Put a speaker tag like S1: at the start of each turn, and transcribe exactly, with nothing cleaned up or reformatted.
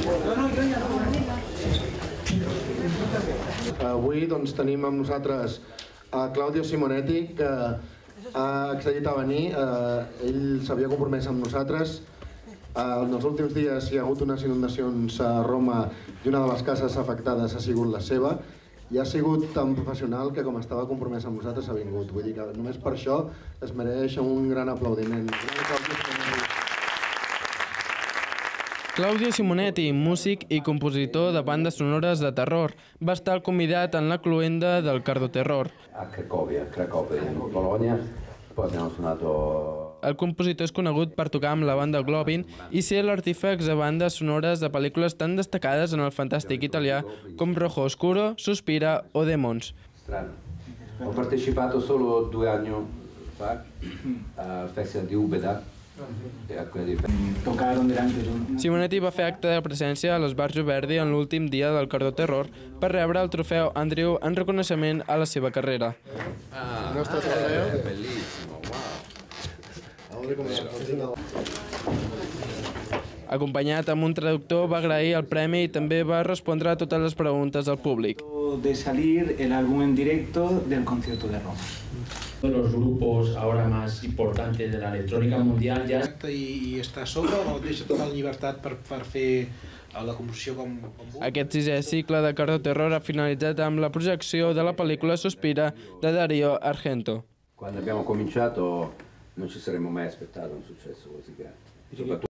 S1: Avui doncs, tenim amb nosaltres a Claudio Simonetti, que ha accedit a venir. Ell s'havia compromès amb nosaltres. En els últims dies hi ha hagut unes inundacions a Roma i una de les cases afectades ha sigut la seva. I ha sigut tan professional que, com estava compromès amb nosaltres, ha vingut. Vull dir que només per això es mereix un gran aplaudiment.
S2: Claudio Simonetti, músic i compositor de bandes sonores de terror, va estar el convidat en la cloenda del Cardo Terror.
S3: A Cracòvia, Cracòvia, in Polonia, poi abbiamo suonato...
S2: El compositor és conegut per tocar amb la banda Globin i ser l'artífex de bandes sonores de pel·lícules tan destacades en el fantàstic italià com Rojo Oscuro, Suspira o Demons.
S3: Strano. Ho partecipato solo due anni fa al festival di Ubeda.
S2: Simonetti va fer acte de presència a l'Esbarjo Verdi en l'últim dia del Cardo Terror per rebre el trofeu Andrew en reconeixement a la seva carrera.
S1: El nostre trofeu.
S3: Bellissimo, wow.
S2: Acompanyat amb un traductor, va agrair el premi i també va respondre a totes les preguntes del públic.
S4: De salir el álbum en directo del concierto de Roma.
S5: Uno de los grupos ahora más importantes de la electrónica mundial ya...
S6: I està sobre o deixa tota la llibertat per, per fer la composició com, com vulgui?
S2: Aquest sisè cicle de Cardo Terror ha finalitzat amb la projecció de la pel·lícula Suspira de Dario Argento.
S3: Quando abbiamo cominciato non ci saremmo mai aspettato un successo così grande.